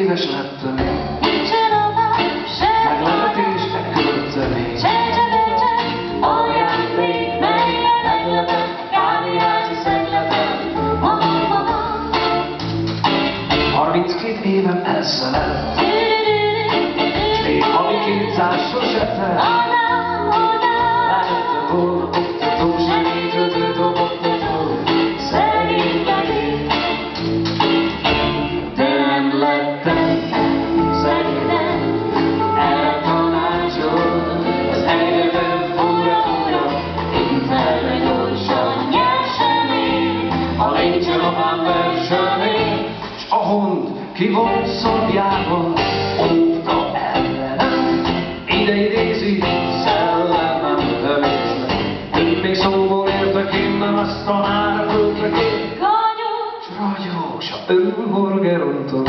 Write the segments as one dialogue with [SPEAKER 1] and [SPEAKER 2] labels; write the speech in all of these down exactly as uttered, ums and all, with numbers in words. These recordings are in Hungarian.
[SPEAKER 1] éves lettem, meglepetésnek költeni. Ajándék, melyet meglepett, kávéházi szegletem. Harminckét évem elszelett, még havi kétszáz sose telt. Lehettem volna oktató, segítődő dobogtató, szegény legény. De nem lettem szegény, eltanácsol az egyetem fura-fura, interre gyorsan nyersemény, a légy apám versemény, s a hond kivont szobjában óvta ellenem. Ide idézi szellemem dömésznek, én még szóból értek, én nem azt tanára költek én. S ragyós, ha örül horgerontól,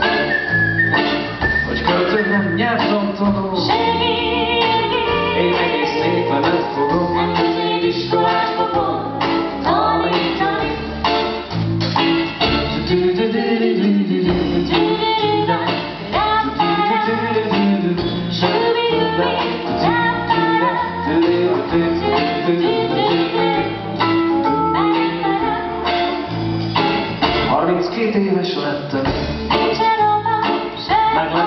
[SPEAKER 1] hogy költő nem nyert rontoló. Én egész szépen ezt fogom, az iskolás papon tanítani. Harminckét éves lettem, meglepetésnek